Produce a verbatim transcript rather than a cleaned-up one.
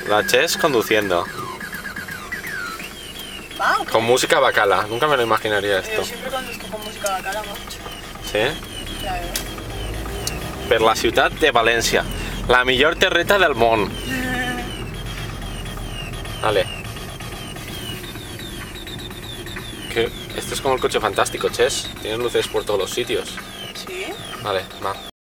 La Chess conduciendo. Ah, Con música bacala. Nunca me lo imaginaría esto. yo siempre conduzco con música bacala, macho. Sí? Claro. Per la ciutat de València. La millor terreta del món. Vale. Que esto es como el coche fantástico, Chess. Tiene luces por todos los sitios. ¿Sí? Vale, va.